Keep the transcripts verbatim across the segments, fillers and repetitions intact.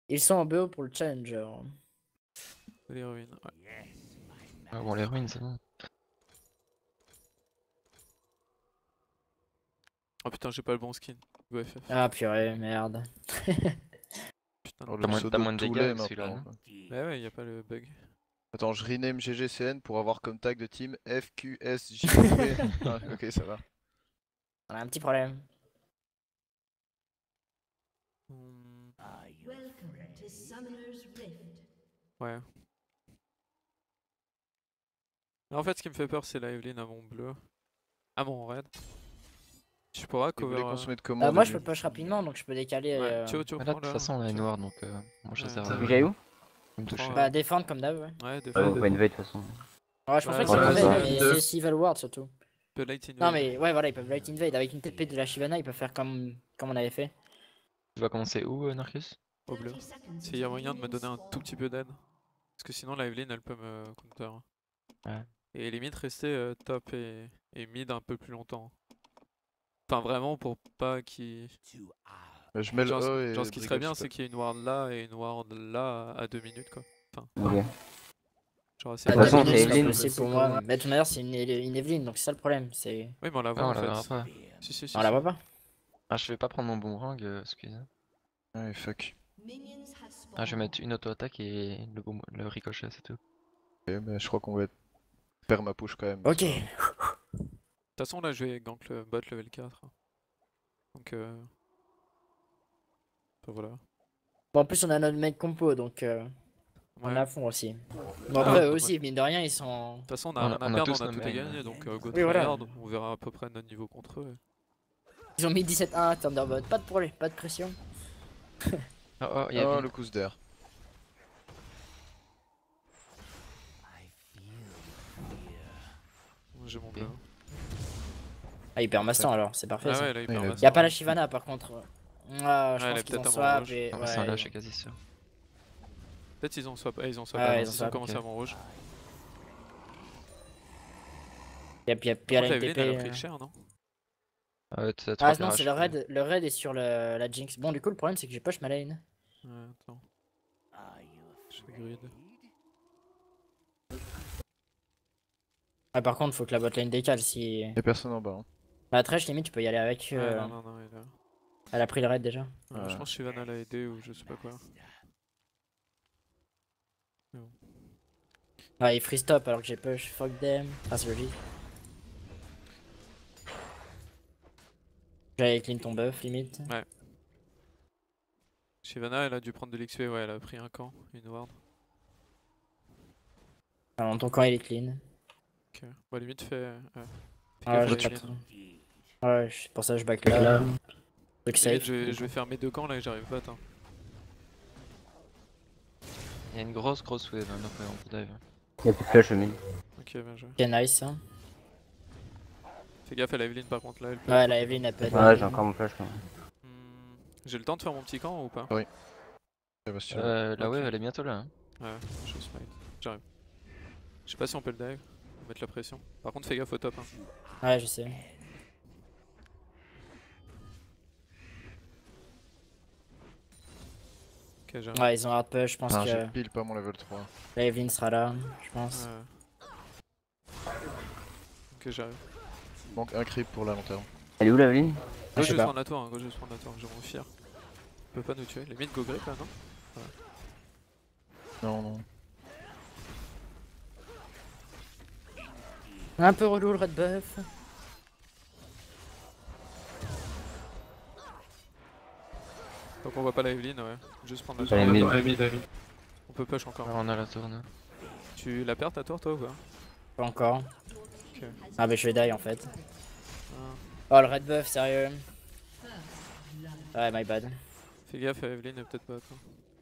Ils sont en B O pour le challenger. Les ruines, ouais. Ah bon, les ruines, c'est bon. Oh putain, j'ai pas le bon skin. Go F F. Ah purée, merde. Putain. Alors, T'as le moins- pseudo t'as moins de Toulet dégâts avec celui-là, maintenant. non quoi. Bah ouais, y a pas le bug. Attends, je rename G G C N pour avoir comme tag de team F Q S J P. Ah, ok, ça va. On a un petit problème. Hmm, Welcome to Summoner's Rift. ouais. Mais en fait, ce qui me fait peur, c'est la Evelyn à mon bleu. À mon red. Tu pourras Et vous cover. voulez qu'on euh, se mette comment Euh, au moi je début peux push rapidement donc je peux décaler. Ouais, euh, tu vois, tu Ah vois, là, de toute là, façon, on a tu une vois. ward donc euh, moi je Ouais. sers à Vous rien. Vous allez où? Il me touche. Prends, Bah défendre comme d'hab, ouais. Ouais, des Ouais, fois. vous pouvez invader de toute façon. Ouais, je pense Ouais, pas ça qu'ils va, invade, ça va. mais Deux. c'est s'ils veulent ward surtout. Peut late invade. Non mais ouais voilà, ils peuvent light invade avec une T P de la Shyvana, ils peuvent faire comme, comme on avait fait. Tu vas commencer où, euh, Narcus? Au bleu. S'il y a moyen de me donner un tout petit peu d'aide. Parce que sinon la Evelyn elle peut me counter. Ouais. Et limite rester euh, top et, et mid un peu plus longtemps. Enfin vraiment pour pas qu'il... Bah, je mets le Genre, E et genre ce qui brigade, serait bien je sais c'est qu'il y ait une ward là et une ward là à deux minutes quoi. Enfin, Ok. genre assez À De deux toute façon, minutes, c'est c'est pas Evelyn. possible pour moi. Mais de toute manière c'est une, une Evelyn donc c'est ça le problème. C'est... Oui mais on la voit Ah, on en la fait. verra pas. Si si si. On la si. voit pas. Ah, je vais pas prendre mon boomerang, euh, excusez. pas. Ouais, fuck. Ah, je vais mettre une auto-attaque et le, boom- le ricochet, c'est tout. Ok, bah, je crois qu'on va faire ma push quand même. Ok. c'est pas- De toute façon là je vais gank le bot level quatre. Donc euh... enfin, voilà. Bon en plus on a notre mec compo donc euh, on Ouais. est à fond aussi. Bon Ah, après eux ouais. aussi, mine de rien ils sont... De toute façon on a On a- rien à on a perdre, tous on a nos tout à mains, gagner ouais. donc euh, go Oui, voilà. tryhard, on verra à peu près notre niveau contre eux. Ils ont mis dix-sept un à Thunderbird, pas de problème, pas de pression. Oh, oh, il y a Oh, Evelyn. le coup d'air. J'ai mon bleu. Ah il perd Mastan alors, c'est parfait Ah ça. ouais là il Ah, il perd a- Mastan. Y a pas la Shyvana par contre. Ah, je Ouais, elle pense est qu'ils ont peut-être à mon swap rouge. et... Non, ouais, c'est un là, ils- je suis quasi sûr. Peut-être ils ont swap, ah, ils ont swap Ah, avant, ils ont ils ont swap, commencé ok. à mon rouge. y a, y a, y a Par la contre, N T Evelyn P. elle a euh. pris cher non? Euh, t'as Ah trois non, c'est le Karash, raid, le raid est sur le, la Jinx. Bon du coup le problème c'est que j'ai push ma lane. Ouais, attends. Je fais grid. Ah par contre faut que la bot lane décale si... Y'a personne en bas. Hein. Bah Thresh limite tu peux y aller avec... Ouais, euh, non, non, non, il est là. Elle a pris le raid déjà. Ouais, Ouais. Je pense que Shyvana l'a aidé ou je sais pas quoi. Ah il free stop alors que j'ai push, fuck them. Ah c'est logique. J'allais clean ton buff limite. Shyvana elle a dû prendre de l'X P, ouais elle a pris un camp, une ward. Alors ton camp il est clean. Ok. Bon limite fait... Euh, fais Ah gaffe à j'ai la pas Evelyn. trop... Ouais c'est pour ça que je back là. Truc Limite, safe. je, vais, je vais faire mes deux camps là et j'arrive pas attends. Il y a une grosse grosse wave, hein, donc euh, on peut dive. Y'a plus de flash au mid. Ok bien joué. Ok nice hein. Fais gaffe à la Evelyn par contre là elle peut... Ouais la Evelyn elle peut être... Ouais, j'ai encore mon flash là. Hmm, J'ai le temps de faire mon petit camp ou pas? Ça va, si tu veux. Euh, la Ok. wave elle est bientôt là. Hein. Ouais, je smite. J'arrive. Je sais pas si on peut le dive, mettre la pression. Par contre fais gaffe au top hein. Ouais je sais. Ok j'arrive. Ouais ils ont hard push, je pense Ah, que j'ai pile pas mon level trois. la Evelyn sera là, je pense. Ouais. Ok j'arrive. Manque un creep pour la long terme. Elle est où la ligne? Ah, Go je sais juste pas. prendre la tour, hein. Go juste prendre la tour, je m'en fier. Il peut pas nous tuer. Limite go grip là non? Non, non. Un peu relou le red buff. Donc on voit pas la Evelyn, ouais. Juste prendre la tour. Elle est mid. On peut push encore. Ouais, on a la tourne. Tu la perds ta tour toi ou pas? Pas encore. Ok. Ah mais je vais die en fait. Ah. Oh le red buff sérieux. Ouais my bad. Fais gaffe à Evelyn et peut-être pas toi.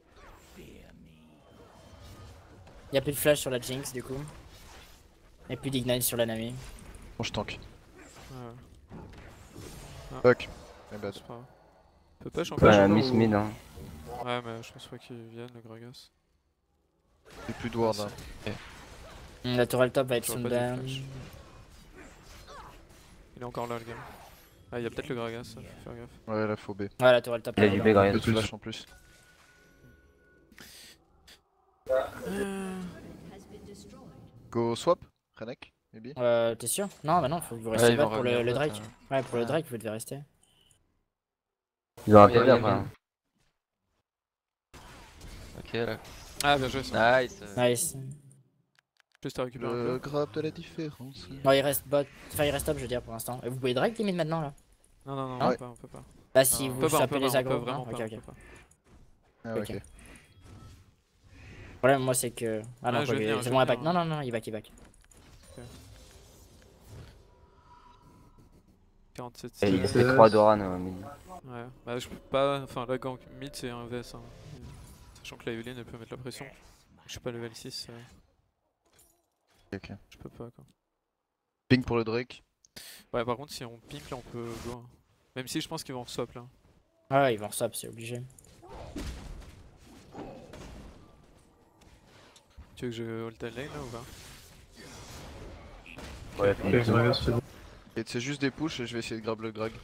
Y'a plus de flash sur la Jinx du coup. Et plus d'ignite sur la Nami. Bon, je tank. Ouais, Fuck. My bad. c'est pas grave. On peut push encore? Ouais, miss mid hein. Ouais mais je pense pas qu'il vienne le Gragas. J'ai plus de ward hein. Hmm, La tourelle top va être J'aurais soon pas dû down. flash. Il est encore là le game. Ah y'a peut-être le Gragas, faut faire gaffe. Ouais, là faut B. Ouais la tourelle top. Il a elle est du là. B, Gragas. Deux flash en plus. Euh, has been destroyed. Go swap, Renek, maybe. Euh, t'es sûr? Non, bah non, faut que vous Ouais, restiez ils bas vont pour le, revenir le bot, Drake. hein. Ouais, pour le Ah. Drake, vous devez rester. Ils ont un Oui, T V oui, après. oui. hein. Ok, là. Ah, bien joué ça. Nice. euh, Nice. Juste à récupérer un Le peu. grab de la différence. Bon, il reste bot. Enfin, il reste top, je veux dire, pour l'instant. Et vous pouvez Drake limite maintenant là? Non, non, non, Ah on ouais. peut pas, on peut pas. Bah, si Non, On vous peut pas, on chopez peut les pas, on peut agros. vraiment non pas, Ok, on ok. peut pas. Ah, Ok. ok. Le problème, moi, c'est que. Ah non, Ouais, je quoi, vais lui, venir, c'est je bon, vais il back. venir, Non, non, non, il back, il back. quarante-sept Et il seize. fait trois Doran au mid. Ouais, bah je peux pas. Enfin, la gank mid c'est un V S. Hein. Sachant que la Evelyn elle peut mettre la pression. Je suis pas level six. euh, Ok. Je peux pas quoi. Ping pour le Drake. Ouais, par contre, si on pink là, on peut go. hein. Même si je pense qu'ils vont swap là. Ah ouais, ils vont swap, c'est obligé. Tu veux que je hold lane là ou pas? Ouais, Ok, je regarde, c'est bon. Et c'est juste des push et je vais essayer de grab le drag.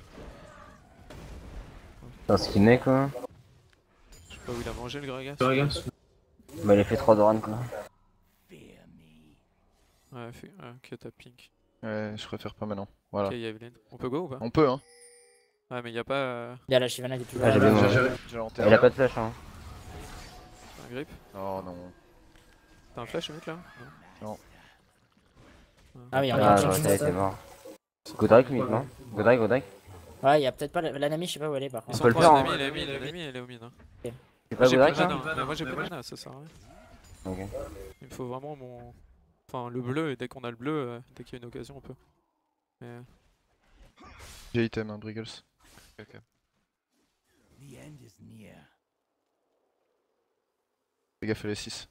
Dans ce qu'il met quoi. Je sais pas où il a mangé le Gragas. Je regarde, c'est bon. Bah il a fait trois Doran quoi. Ouais, fait... ouais, ok, t'as pink. Ouais, je préfère pas maintenant. Voilà. Ok, y'a Evelyn. On peut go ou pas? On peut, hein. Ouais, mais y'a pas euh, Il y a la Shyvana qui est toujours Ah, là. j'ai J'ai vu, moi. j'ai- j'ai l'enterre. Il a pas de flash hein. un grip. Oh non. T'as un flash mec là? Non. Ah oui, on Ah est j'aurais en été été mort. Godric mid non? Godric, Godric. Ouais, il y a peut-être pas la- l'anami, je sais pas où elle est par Ils contre. sont peut le trois, faire, l'ennemi, hein. l'ennemi, l'ennemi, elle est au mid. Hein. C'est Moi pas j'ai plus Godric de là? mana, hein. Mais moi j'ai plus de mana, ça sert à rien. Ok. Il me faut vraiment mon. Enfin, le bleu, et dès qu'on a le bleu, euh, dès qu'il y a une occasion, on peut. Mais. euh, J'ai item, hein, Briggles. Ok. Fais gaffe, elle est six.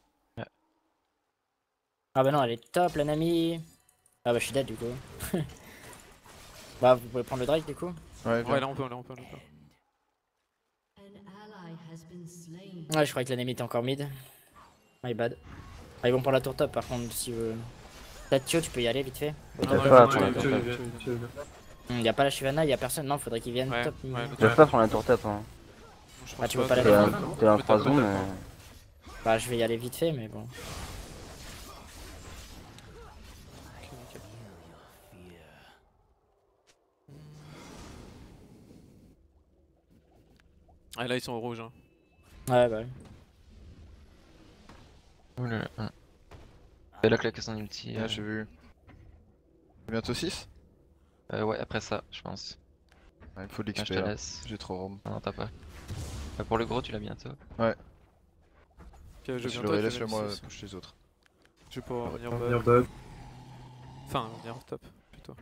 Ah bah non, elle est top l'anami. Ah bah je suis dead du coup. Bah vous pouvez prendre le Drake du coup. Ouais, viens. Ouais, là on peut, là on peut, là on peut. An ally has been slain. Ouais, je croyais que l'anami était encore mid. My bad. Ah, ils vont prendre la tour top par contre si vous. Tatio, tu peux y aller vite fait. Ah, T'as non, pas, il faut toi, que Tu je- veux, je- tu je- veux, tu veux. Il y a pas la Shyvana, il y a personne. Non, faudrait qu'ils viennent Ouais, top. ouais, mais- le Ils peuvent pas prendre la tour top hein. je Ah, pense tu veux pas de- la T'es faire dans- t'es dans trois Peut-être, zones peut-être mais. Bah je vais y aller vite fait mais bon. Ok, nickel. Ah là ils sont au rouge hein. Ouais bah ouais. Oulala. hum. Elle a claqué son ulti. Ah, euh, j'ai vu. Bientôt six. euh, ouais, après ça, je pense. Ouais, il me faut de Ah, l'X je P te là. laisse. J'ai trop rom. Non, non, t'as pas. Euh, pour le gros, tu l'as bientôt. Ok, je Je viens le toi, laisse tu le fais moi le six. push les autres. Je vais pouvoir venir On va bas. venir bug. Enfin, venir top plutôt.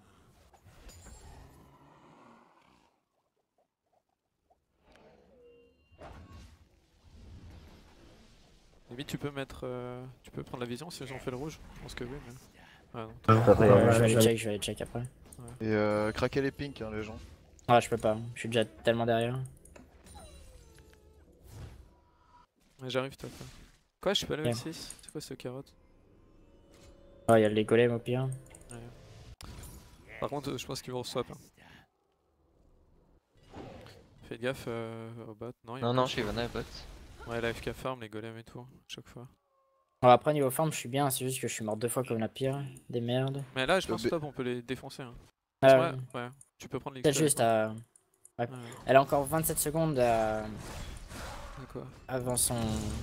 Limite, tu peux mettre. euh, Tu peux prendre la vision si j'en fais le rouge? Je pense que oui, mais. Ah non. Ouais, Après, Ouais, euh, je vais aller check, je vais aller check après. Et euh, craquer les pinks, hein, les gens. Ah je peux pas, je suis déjà tellement derrière. Ouais, j'arrive top. hein. Quoi, je suis pas level Ok. six? C'est quoi ce carotte? Ah, il y a les golems au pire. Par contre, euh, je pense qu'ils vont swap. Hein. Faites gaffe euh, au bot. Non, il y a Non, pas non, de- chez Ivana et bot. Ouais, la F K farm, les golems et tout, chaque fois. Bon, après niveau forme, je suis bien, c'est juste que je suis mort deux fois comme la pire. Des merdes. Mais là, je Le pense B- top, on peut les défoncer. Hein. Ah, Ouais, ouais, tu peux prendre les peut-être juste à. Ouais, Elle a encore vingt-sept secondes à- d'accord. avant son.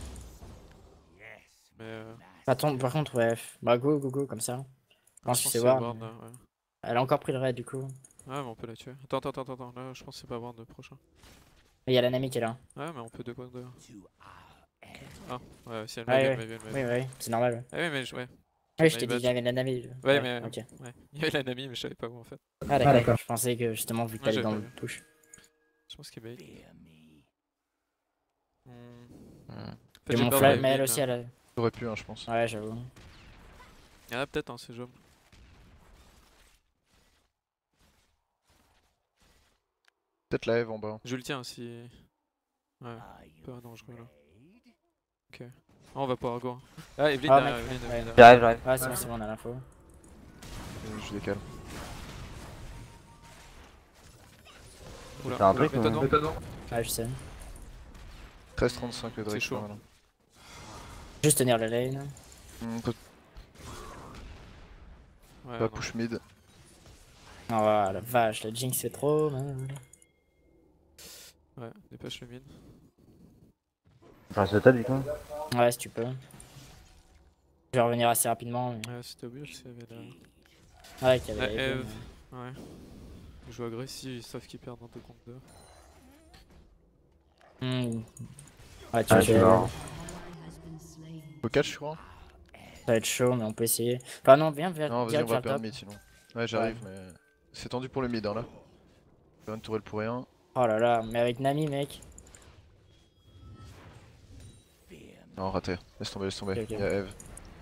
Mais. Euh, Attends, par contre, ouais. Bah go, go, go, comme ça. Je pense je que pense c'est que Ward. Ward, mais- là, ouais. Elle a encore pris le raid du coup. Ouais, mais on peut la tuer. Attends, attends, attends, attends. Là, je pense que c'est pas Ward le prochain. Et il y a l'anami qui est là. Ouais, mais on peut de quoi de. Ah, ouais, si elle Ouais, m'avait, ouais. elle m'avait, elle Oui, m'avait. oui, c'est normal. Ouais, Ah, oui, mais je. Ouais. ouais je t'ai My dit bad. qu'il y avait l'anami. Ouais, mais. Ok. Ouais. Il y avait l'ennemi, mais je savais pas où en fait. Ah d'accord, je pensais que justement vu que Ouais, t'allais j'avais dans pas le vu. push. Je pense qu'il bait. Hmm. Hmm. J'ai mon flash, mais elle aussi elle a. J'aurais pu, hein, je pense. Ouais, j'avoue. Il y en a peut-être, hein, c'est jaune. Peut-être la Eve en bas. Je le tiens si. Ouais, un peu dangereux là. Ok. Ah, on va pouvoir go. Ah, Evelyn Ah, derrière, mec, Evelyn, ouais. Evelyn derrière. J'arrive, j'arrive. Ouais, c'est bon, c'est bon, on a l'info. Et je décale. Oula, T'as un oula, truc, mets-toi non devant. Mets pas dedans. Ouais, je sais. treize trente-cinq le Drake. C'est chaud. pas mal, hein. Juste tenir la lane. On peut Ouais, pas non. push mid. Oh la vache, la Jinx c'est trop mal. Ouais, dépêche le mid. Je reste au top du coup. Ouais, si tu peux. Je vais revenir assez rapidement. Mais... Ouais, c'était obvious qu'il y avait la. Ouais, qu'il y La avait la Eve. Eve, Ouais. Ils jouent agressif, ils savent qu'ils perdent dans deux contre deux. mais- Hmm. Ouais, tu Ah, vois, je suis tu- mort. Has been slain. Faut catch, je crois. ça va être chaud, mais on peut essayer. Enfin, non, viens, viens, Non, vas-y, on direct va vers le perdre top. mid sinon. Ouais, j'arrive, mais. C'est tendu pour le mid, hein, là. Faire une tourelle pour rien. Oh là là, mais avec Nami, mec. Non, raté. Laisse tomber, laisse tomber. Ok, ok. Y'a Eve.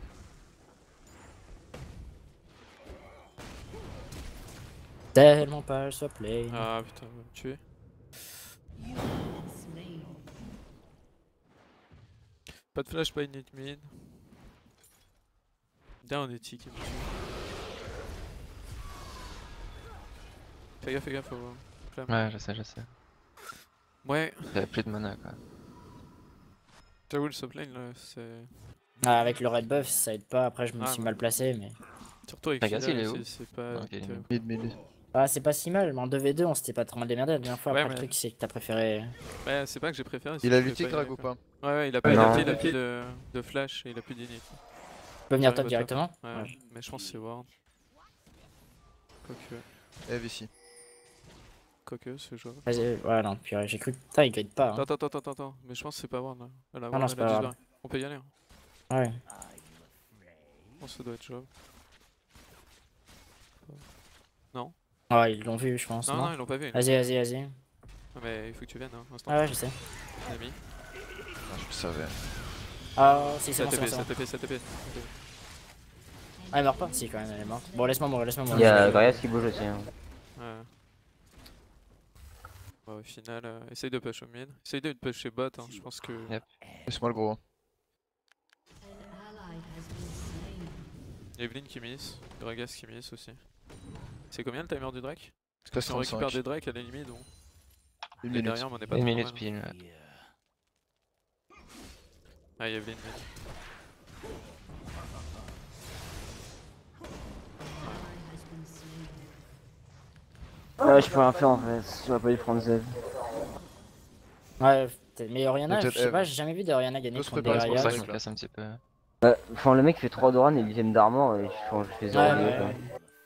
Tellement pas, soit play. Ah putain, on va me tuer. Slain. Pas de flash, pas init mid. Bien, on est tick, il me tue. Fais gaffe, fais gaffe, faut. Flamme. Ouais, je sais, je sais. Ouais, J'avais plus de mana quoi. j'avoue, le top lane là, c'est. Ah, avec le red buff, ça aide pas. Après, je me Ah, suis ouais. mal placé, mais. Surtout avec Gragas, Fidel, il est où c'est- c'est pas. Ok, il est terrible. Mid, mid. Ah, c'est pas si mal, mais en deux v deux, on s'était pas trop mal démerdé la dernière fois. Ouais, Après, mais- le truc, c'est que t'as préféré. Ouais, c'est pas que j'ai préféré. c'est Il que a je lutté pouvais pas y Grag ou aller, quoi. pas? Ouais, ouais, il a pas, il a Non. plus, il a plus de, de flash et il a plus d'init. Tu peux venir J'arrive top au directement. Ouais, Ouais. mais je pense que c'est ward. Quoique, Eve ici. quoique, c'est jouable. Vas-y, ouais, non, purée, j'ai cru. Putain, il grid pas. Hein. Attends, attends, attends, attends, attends, mais je pense que c'est pas ward là. Elle a non, ward, c'est elle a pas disparu. On peut y aller. Hein. Ouais. Je pense que ça doit être jouable. Ouais, ils l'ont vu, je pense. Non, Non, non, ils l'ont pas vu. Vas-y, vas-y, vas-y. Ah, mais il faut que tu viennes, hein, instant. Ah ouais, je sais. Nami. Ah, je le savais. Ah, si, c'est Ça bon, c'est bon, T P, c'est ça bon. T P, ça T P. Ah, elle meurt pas? Si, quand même, elle est morte. Bon, laisse-moi mourir, laisse-moi Il mourir. y a Gragas qui bouge aussi. Hein. Ouais. Bon, au final, euh, essaye de push au mid. Essaye de push chez bot, hein. Je pense que. Yep. Laisse-moi le gros. hein. An ally has been slain. Evelyn qui miss, Gragas qui miss aussi. C'est combien le timer du Drake? C'est Si on récupère trente-cinq. des Drakes à la limite, on Une est minute. derrière, mais on est pas Une trop minute mal. pile. ouais. Ah, Evelyn mid. Ally has been slain. Ouais, je peux rien faire en fait. J'aurais pas dû prendre Zev. Ouais, peut-être- mais Oriana, je Peut-être sais Eve. pas, j'ai jamais vu d'Oriana gagner Peut se contre préparer, des c'est pour C'est pour ça ça Rayas. que je me casse un petit peu. Bah, enfin, le mec fait trois Doran et dixième d'armor et je, enfin, je fais zéro Ouais, dégâts, ouais, quoi. ouais.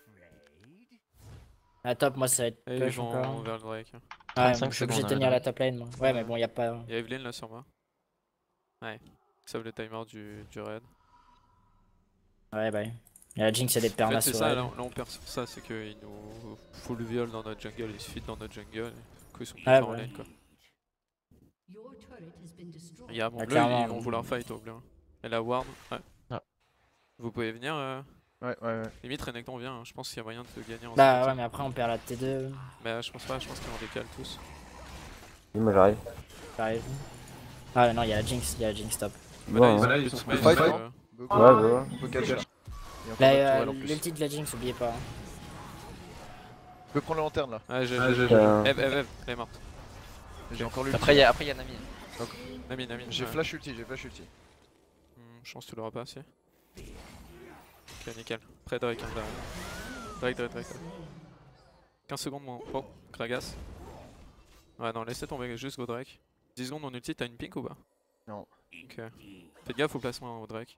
Ah, top, moi ça va être Et ils push vont encore. vers le Drake. Ouais, trente-cinq je suis obligé de secondes, tenir là. la top lane, moi. Ouais, mais bon, y a pas. Il y a Evelyn là sur moi. Ouais. Sauve le timer du, du raid. Ouais, bah. Y a la Jinx et des En fait, permas c'est sur ça, elle. là, on- là on perd sur ça, c'est qu'ils nous full viol dans notre jungle, ils se feed dans notre jungle, et du coup ils sont plus Ouais, forts en ouais. lane quoi. Your turret has been destroyed. Il y a mon Ouais, bleu, clairement, ils vont oui. vouloir fight au bleu. Et la ward, ouais. Ah. Vous pouvez venir, euh, Ouais, ouais, ouais. limite Renekton vient, hein. Je pense qu'il y a moyen de gagner en Bah solo. ouais, mais après on perd la T deux. Mais euh, je pense pas, je pense qu'on décale tous. Oui, moi j'arrive. J'arrive. Ah non, y a la Jinx, y a la Jinx top. Bah, Ouais, là, ils ouais. ont plus de smash, Fight, donc, hein. euh, Go, Ouais, go. ouais. On peut catch. Il y a encore Là, notre euh, tourelle en plus. l'ulti de la Jinx, oubliez pas. hein. Je peux prendre la lanterne là. Ouais, j'ai. Euh, Eve, Eve, Eve, elle est morte. J'ai encore l'ulti. Après, il y a après, il y a Nami. Nami, Nami. J'ai ouais. flash ulti, j'ai flash ulti. Hmm, je pense que tu l'auras pas assez. Ok, nickel. Près Drake, hein, derrière. Drake, Drake, Drake. quinze secondes, mon. Oh, Gragas. Ouais, non, laissez tomber juste go Drake. dix secondes, mon ulti, t'as une pink ou pas? Non. Ok. Faites gaffe au placement au Drake.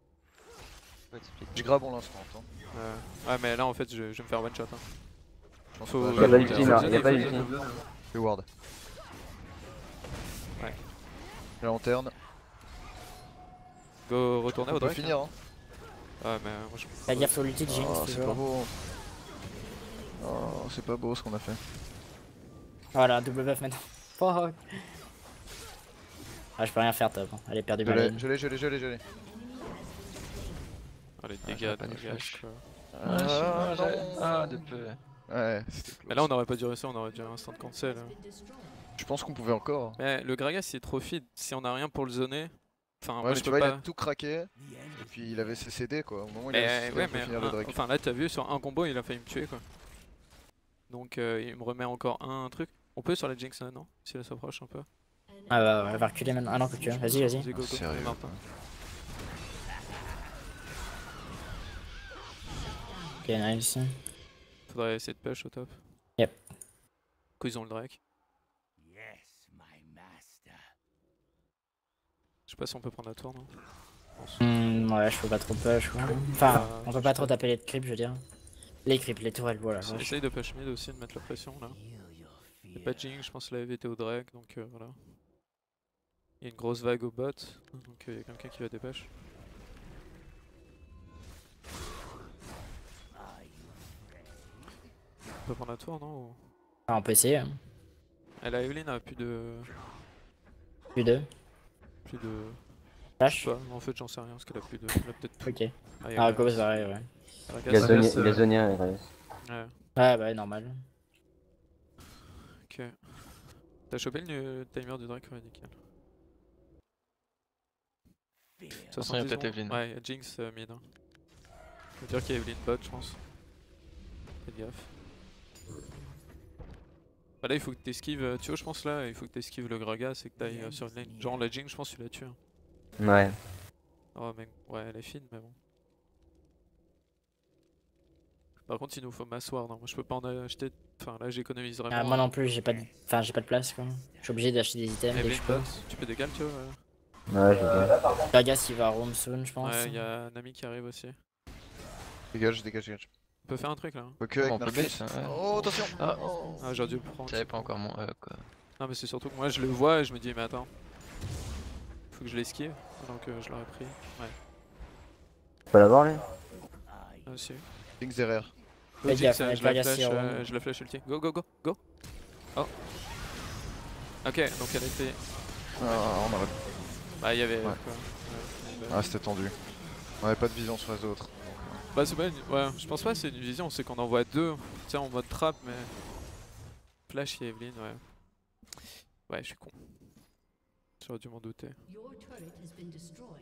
Je grab en l'instant. Attends. Euh, Ouais, mais là en fait, je, je vais me faire one shot. Hein. Je pense Faut- pas. Y'a pas Faut d'ulti, que non, ça y'a pas faut d'ulti. que Je ward. Ouais. La lanterne. Go retourner On au peut Drake. finir hein. hein. Ouais, mais euh, moi je. Fais gaffe au l'ulti de Jinx, Oh, c'est pas toujours. beau. Oh, c'est pas beau ce qu'on a fait. Voilà, double buff maintenant. Fuck. Ah, je peux rien faire top. hein. Elle est perdue Je par l'ai, lane. je l'ai, je l'ai, je l'ai, je l'ai. Oh, les Ah, dégâts j'aurais pas de de Gragas, flash. quoi. Ah, non. Ah, de peu. Ouais, c'était close. Mais là on aurait pas dû réussir, on aurait dû instant cancel. hein. Been destroyed. Je pense qu'on pouvait encore. hein. Mais le Gragas il est trop feed, si on a rien pour le zoner. Enfin, Ouais, moi mais je tu peux vois, il pas. a tout craqué. Et puis il avait ses C D quoi. Au moment où il Mais, avait ses C D, ouais, on peut mais finir le un- Drake. enfin là t'as vu sur un combo il a failli me tuer quoi. Donc euh, il me remet encore un truc. On peut sur la Jinx là, non? Si elle s'approche un peu. Ah bah, elle va reculer maintenant. Ah non, que tu veux. Vas-y, vas-y. Vas-y, go, go. Sérieux, Martin. Ok, nice. Faudrait essayer de push au top. Yep. Du coup, ils ont le Drake. Je sais pas si on peut prendre la tour, non? Je pense. Hmm, ouais, je peux pas trop push. quoi. Enfin, Ah, on peut je pas sais trop pas. taper les creeps, je veux dire. Les creeps, les tourelles, voilà. Essaye- vache. Essaye de push mid aussi, de mettre la pression là. Y'a pas de Jinx, je pense que la E V était au Drake, donc euh, voilà. Y'a une grosse vague au bot, donc il y a quelqu'un qui va dépêche. On peut prendre la tour, non? ou- Ah, on peut essayer. hein. Eh, la Evelyn a plus de. Plus deux. Plus de. Je Flash. sais pas, en fait j'en sais rien parce qu'elle a plus de. Elle a peut-être plus. Ok. Ah, y'a Ah, Gragas. go, c'est pareil, ouais. Gragas, Il a ça zoné, laisse, il a euh, zoné un, Gragas. Ouais, Ouais, bah, normal. ok. T'as chopé le timer du Drake? Ouais, nickel. Attention, y'a soixante-dix peut-être secondes. Evelyn. Ouais, y'a Jinx euh, mid. Hein. Ça veut dire qu'il y a Evelyn bot, je pense. Faites gaffe. Bah là, il faut que t'esquives, euh, tu vois, je pense là, il faut que t'esquives le Gragas et que t'ailles euh, sur une lane. Genre la Jinx, je pense que tu la tues. Hein. Ouais. Oh, mec, ouais, elle est fine, mais bon. Par contre, il nous faut m'asseoir. Non, moi je peux pas en acheter. Enfin, là, j'économise vraiment. Ah, moi non hein. plus, j'ai pas de... Enfin, j'ai pas de place, quoi. Je suis obligé d'acheter des items dès que Evelyn je peux. bot, tu peux décaler, tu vois. ouais. Ouais, je sais. Gragas, il va roam soon, je pense. Ouais, y'a un ami qui arrive aussi. Dégage, dégage, dégage. On peut faire un truc là. hein. Ok, On avec peut Narcisse. base, hein, ouais. Oh, attention. Ah, Ah, j'aurais dû le prendre. j'avais pas encore mon E quoi. Non, mais c'est surtout que moi je le vois et je me dis, mais attends. Faut que je l'esquive. Donc euh, je l'aurais pris. Ouais. Tu peux l'avoir, lui? Ah, si. Jinx derrière. Go, Fais Jinx, gaffe, euh, avec je la Gragas, flash, il roam. euh, je la flash ulti. Go, go, go, go. Oh. Ok, donc elle était. Ah, on aurait... Bah, il y avait. Ouais. Quoi. Ouais, Ah, c'était tendu. On avait pas de vision sur les autres. Bah, c'est pas une. Ouais, je pense pas que c'est une vision, c'est qu'on envoie deux. Tiens, en mode trap, mais. Flash et Evelyn, ouais. Ouais, je suis con. J'aurais dû m'en douter. Your turret has been destroyed.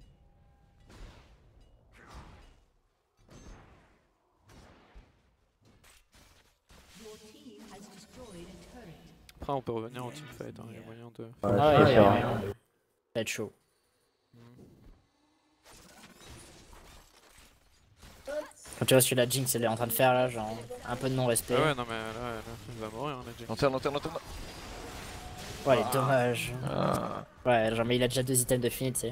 Your team has destroyed a turret. Après, on peut revenir en teamfight, hein. Il y a moyen de. Ouais, Ah, c'est ouais, sûr. ouais, ouais. Ça va être chaud. Quand tu vois ce que la Jinx elle est en train de faire là, genre un peu de non-respect. Ah ouais, non, mais là, là, il va mourir, hein, la Jinx. Lanterne, lanterne, lanterne. Ouais, elle est dommage. Ah, Ouais, genre, mais il a déjà deux items de fini, tu sais.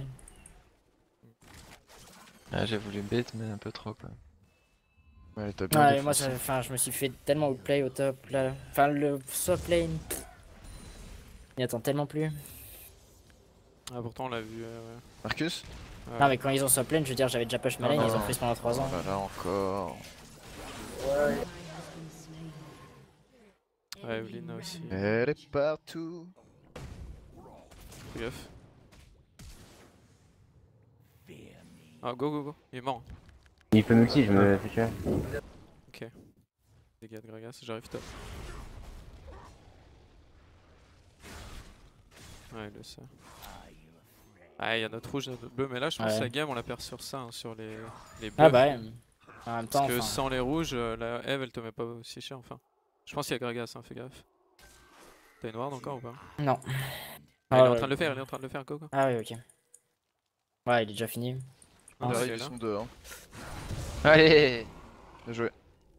ah, j'ai voulu bait mais un peu trop quoi. Ouais, t'as bien Ouais, défoncé. moi, ça, enfin, je me suis fait tellement outplay au top là. Enfin, le swap lane. pff, Il attend tellement plus. Ah, pourtant, on l'a vu. euh, ouais. Marcus. Ouais. Non, mais quand ils ont swap lane, je veux dire, j'avais déjà push ma Ah, lane, non, ils ont non. pris pendant trois ans. Oh là là, encore. Ally has been slain. Ouais, Evelyn aussi. Elle est partout. Fais gaffe. Ah, go, go, go. Il est mort. Il peut multi, je me fais tuer. Ok. Dégâts de Gragas, j'arrive top. Ouais, il le sait. Ah, il y a notre rouge, notre bleu, mais là je pense Ouais. que la game on la perd sur ça, hein, sur les, les bleus. Ah bah ouais. En même temps, Parce que enfin, sans les rouges, euh, la Eve elle te met pas aussi cher, enfin. Je pense qu'il y a Gragas, hein, fais gaffe. T'as une ward encore ou pas? non. Ah, il Ah est en ouais. train de le faire, il est en train de le faire, go go. Ah oui, ok. Ouais, il est déjà fini. Ah, Là, il est ils là. sont deux. Hein. Allez. Bien joué.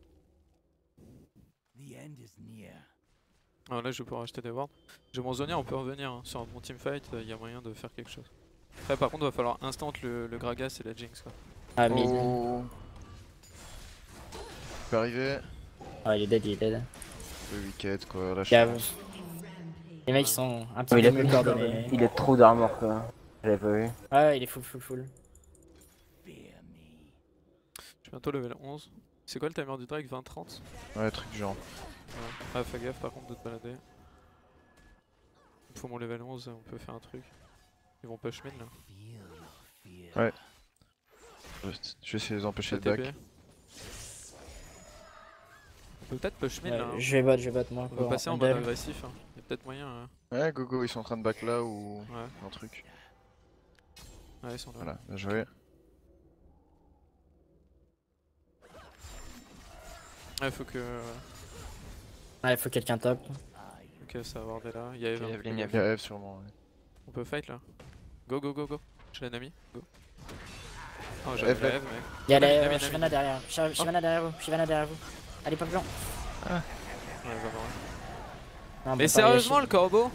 Ah, là je vais pouvoir acheter des wards. J'ai mon Zonia, on peut revenir hein. Sur mon teamfight, il y a moyen de faire quelque chose. Après par contre il va falloir instant le, le Gragas et la Jinx quoi. Ah, mid. Oh. Il peut arriver. Ah, il est dead, il est dead. Le wicked quoi, la Gave. chance. Les mecs ils sont un petit Oh, il, peu a mieux coordonnés. il a trop d'armor quoi. J'avais pas vu. Ouais, il est full, full, full. Je suis bientôt level onze. C'est quoi le timer du Drake? vingt trente? Ouais, truc du genre. Ouais. Ah fais gaffe par contre de te balader. Il faut mon level onze, on peut faire un truc. Ils vont push mid là. Ouais. Je je vais essayer de les empêcher de T P. back. On peut peut-être push mid Ouais, là. hein. je vais bot, je vais bot moi. On pour peut passer en handle. mode agressif. Hein. Il y a peut-être moyen. hein. Ouais, go go, ils sont en train de back là ou Ouais. un truc. Ouais, ils sont là. Voilà, bien joué. Ouais, faut que. Ouais, il faut quelqu'un top. Ok, ça va warder là. Il y a Ok, Eve. hein. Evelyn, il y a Il y a Eve sûrement. Ouais. On peut fight là. Go, go, go, go. J'ai un ami. Go. Oh, j'avais F, la F. F, mais. Il y a Nami, les Nami, Nami. Shyvana derrière. Shy- Shyvana derrière vous. Shyvana derrière vous. Allez, pas plus loin. Ouais, va voir. Non, bon, Mais pas sérieusement, Yashi. le corbeau?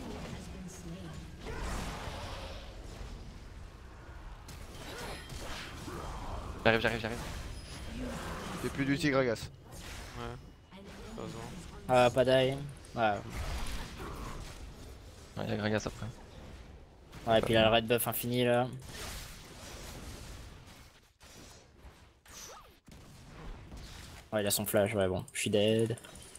J'arrive, j'arrive, j'arrive. J'ai plus d'ulti Gragas. Ouais. Heureusement. Ah, pas d'ail. Ouais. Ouais, y'a Gragas après. Ouais, et puis il a le red buff infini là. Ouais, il a son flash, ouais, bon, je suis dead.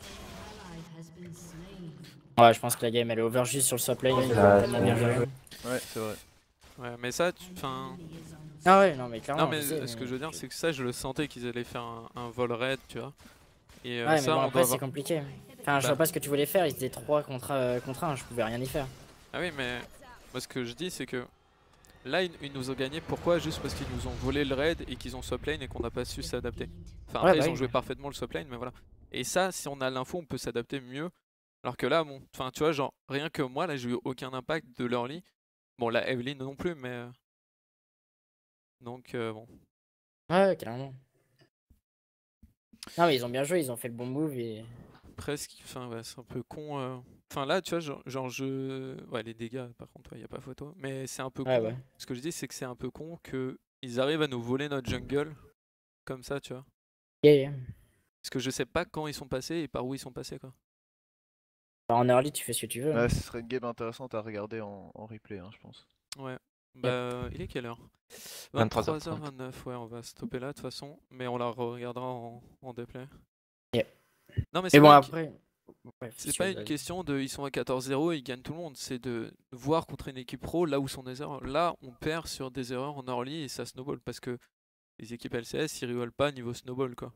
Ouais, je pense que la game elle est over juste sur le swap lane, il a tellement bien joué. Ouais, c'est vrai. Ouais, mais ça, tu. Enfin. Ah ouais, non, mais clairement. Non, mais je sais, ce mais- que je veux dire, c'est que ça, je le sentais qu'ils allaient faire un, un vol raid, tu vois. Et euh, Ouais, mais ça, bon, on après doit c'est avoir. compliqué. Enfin, je Bah. vois pas ce que tu voulais faire, ils étaient trois contre, euh, contre un, je pouvais rien y faire. Ah oui, mais moi, ce que je dis, c'est que là, ils, ils nous ont gagné. Pourquoi? Juste parce qu'ils nous ont volé le raid et qu'ils ont swap lane et qu'on n'a pas su s'adapter. Enfin, Ouais, après, bah ils ont oui. joué parfaitement le swap lane, mais voilà. Et ça, si on a l'info, on peut s'adapter mieux. Alors que là, bon, enfin, tu vois, genre, rien que moi, là, j'ai eu aucun impact de l'early. Bon, la Evelyn non plus, mais. euh, Donc, euh, bon. Ouais, ouais, carrément. Non, mais ils ont bien joué, ils ont fait le bon move et. Presque, enfin, ouais, c'est un peu con. euh. Enfin, là, tu vois, genre, genre je. Ouais, les dégâts, par contre, il n'y a pas photo. Mais c'est un peu Ouais, con. ouais. Ce que je dis, c'est que c'est un peu con qu'ils arrivent à nous voler notre jungle. Comme ça, tu vois. Yeah, yeah. Parce que je sais pas quand ils sont passés et par où ils sont passés, quoi. Bah, en early, tu fais ce que tu veux. hein. Ouais, ce serait une game intéressante à regarder en, en replay, hein, je pense. Ouais. Bah, il est quelle heure? vingt-trois vingt-trois heures heures trente. vingt-neuf, ouais, on va stopper là de toute façon. Mais on la regardera en, en déplay. Yeah. Non, mais c'est Mais bon, pas, une... après. Ouais, c'est si pas tu une veux, question de ils sont à quatorze zéro et ils gagnent tout le monde. C'est de voir contre une équipe pro là où sont des erreurs. Là, on perd sur des erreurs en early et ça snowball parce que les équipes L C S ils rigolent pas niveau snowball, quoi.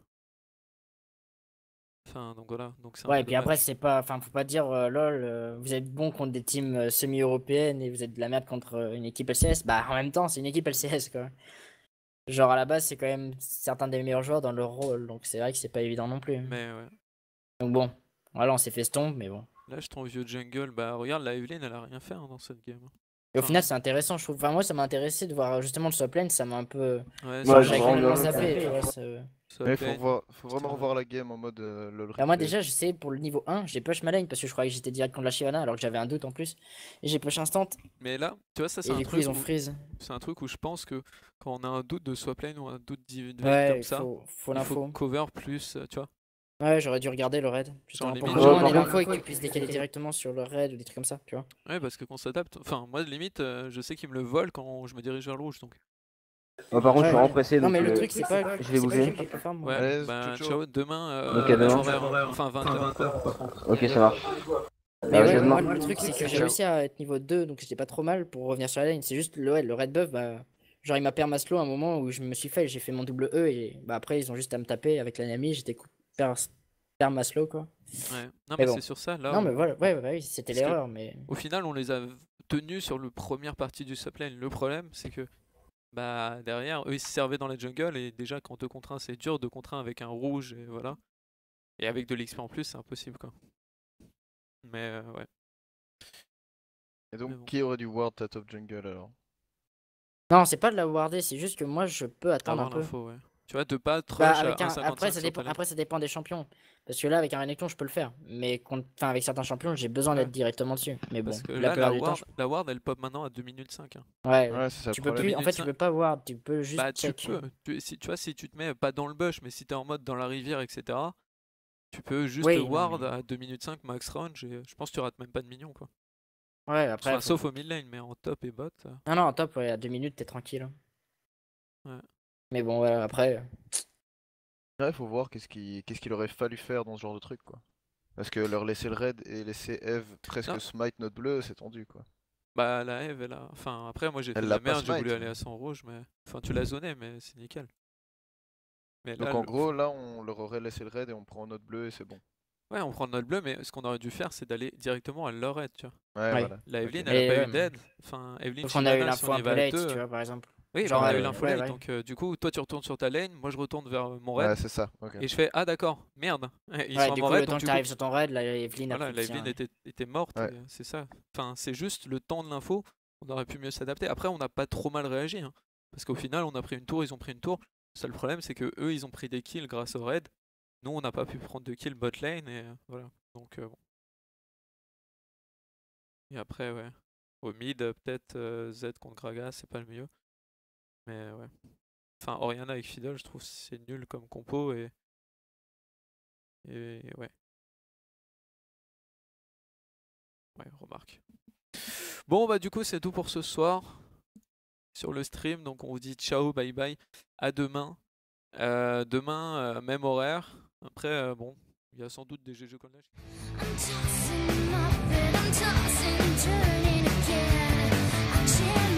Enfin, donc voilà. Donc c'est un Ouais, peu et puis après, dommage. c'est pas. Enfin, faut pas dire, euh, lol, euh, vous êtes bon contre des teams euh, semi-européennes et vous êtes de la merde contre euh, une équipe L C S. Bah, en même temps, c'est une équipe L C S, quoi. Genre, à la base, c'est quand même certains des meilleurs joueurs dans leur rôle, donc c'est vrai que c'est pas évident non plus. Mais ouais. Donc bon, voilà, on s'est fait stomp, mais bon. Là, je trouve vieux jungle. Bah, regarde, la Evelyn, elle a rien fait hein, dans cette game. Et au Enfin, final, c'est intéressant, je trouve. Enfin, moi, ça m'a intéressé de voir euh, justement le swap lane, ça m'a un peu. Ouais, Ouais, ça j'ai J'avais vraiment complètement bien zappé, fait. tu vois. ça- ça Mais faut, paye. voir, faut vraiment Putain. revoir la game en mode euh, LoL Bah, moi, replay. déjà, j'essayais pour le niveau un, j'ai push ma lane parce que je croyais que j'étais direct contre la Shyvana alors que j'avais un doute en plus. Et j'ai push instant, Mais là, tu vois, ça c'est et un du coup, truc ils ont où freeze. c'est un truc où je pense que quand on a un doute de swap lane ou un doute d'evade Ouais, comme il ça, faut, faut il faut l'info. cover plus, euh, tu vois. Ouais, j'aurais dû regarder le raid. Justement, Genre, pour limite, que genre- on ait par l'info et que tu puisses décaler directement sur le raid ou des trucs comme ça, tu vois. Ouais, parce que qu'on s'adapte. Enfin, moi, limite, euh, je sais qu'ils me le volent quand je me dirige vers le rouge, donc. Moi, par contre, je suis Ouais. vraiment pressé. Non, donc, mais le euh, truc, c'est pas. je vais c'est pas que bouger. j'aime pas perform, moi. Ouais, Allez, bah, ciao, ciao. ciao, demain, euh, Ok, demain. même horaire. Enfin, vingt heures. Ok, ça marche. Mais Bah, ouais, vas-y, moi, demain. le truc, c'est que j'ai Ciao. réussi à être niveau deux, donc j'étais pas trop mal pour revenir sur la lane. C'est juste le, ouais, le red buff, bah. Genre, il m'a permaslow à un moment où je me suis fait, j'ai fait mon double E et bah après, ils ont juste à me taper avec la Nami, j'étais cou- per... permaslow, quoi. Ouais. Non, Mais mais bon. c'est sur ça, là. Non, où- mais voilà, ouais, ouais, ouais, c'était Parce que- l'erreur, mais. Au final, on les a tenus sur le première partie du top lane. Le problème, c'est que bah derrière, eux ils se servaient dans la jungle et déjà quand deux contre un c'est dur, deux contre un avec un rouge et voilà. Et avec de l'X P en plus, c'est impossible quoi. Mais euh, ouais. Et donc, Mais bon. qui aurait dû ward ta top jungle alors? Non, c'est pas de la warder, c'est juste que moi, je peux attendre un Avoir peu. l'info, ouais. Tu vois, de pas trush Bah, à avec un- un cinquante-cinq après, ça sur dépend, ta lane. après, ça dépend des champions. Parce que là, avec un Renekton, je peux le faire. Mais contre- enfin, avec certains champions, j'ai besoin Ouais. d'être directement dessus. Mais bon, Parce que la là, la plupart du temps, ward, je- la ward elle pop maintenant à deux minutes cinq. Hein. ouais, Ouais, c'est ça tu le peux problème. plus, en fait, tu Minute peux pas ward, tu peux juste Bah tu check. peux, tu, si, tu vois, si tu te mets pas dans le bush, mais si t'es en mode dans la rivière, et cetera, tu peux juste Oui, non, ward mais- à deux minutes cinq max range et je pense que tu rates même pas de minions quoi. Ouais, après. Enfin, faut- sauf au mid lane, mais en top et bot. euh, Non, non, en top, ouais, à deux minutes, t'es tranquille. hein. Ouais. Mais bon, voilà, après. Ouais, faut voir qu'est-ce qu'il qu'est-ce qu'il aurait fallu faire dans ce genre de truc quoi. Parce que leur laisser le raid et laisser Eve presque Non. smite notre bleu, c'est tendu quoi. Bah la Eve elle a. Enfin après moi j'ai fait Elle de l'a la pas merde, j'ai voulu smite, aller mais- à cent rouge mais. Enfin tu l'as zoné mais c'est nickel. Mais Donc là, en le- gros, là on leur aurait laissé le raid et on prend notre bleu et c'est bon. Ouais on prend notre bleu mais ce qu'on aurait dû faire c'est d'aller directement à leur raid tu vois. Ouais, Ouais. voilà. La Ok. Evelyn Mais elle a pas ouais, eu d'aide. Enfin Evelyn Sauf qu'on a eu Shyvana, si l'info on un y peu va à late, deux, tu euh, vois, par exemple. Oui Genre, bah, on a eu euh, l'info ouais, late ouais. donc euh, du coup toi tu retournes sur ta lane, moi je retourne vers euh, mon Ouais, raid c'est ça. Ok. et je fais ah d'accord merde. Ils Ouais, sont à du mon coup, raid le temps donc que du coup t'arrives sur ton raid, la Evelyn a voilà, pris la le tien. Evelyn était, était morte, Ouais. et, euh, c'est ça. Enfin, c'est juste le temps de l'info, on aurait pu mieux s'adapter. Après, on n'a pas trop mal réagi, hein, Parce qu'au final, on a pris une tour, ils ont pris une tour. Le seul problème, c'est que eux, ils ont pris des kills grâce au raid. Nous, on n'a pas pu prendre de kills bot lane et euh, voilà. Donc euh, bon. Et après, ouais. Au mid, euh, peut-être euh, Z contre Gragas, c'est pas le mieux. Mais ouais. Enfin, Orianna avec Fiddle, je trouve c'est nul comme compo et. Et ouais. Ouais, remarque. Bon, bah, du coup, c'est tout pour ce soir sur le stream. Donc, on vous dit ciao, bye bye. À demain. Euh, demain, euh, même horaire. Après, euh, bon, il y a sans doute des G G College. I'm tossing up and I'm tossing, turning again. I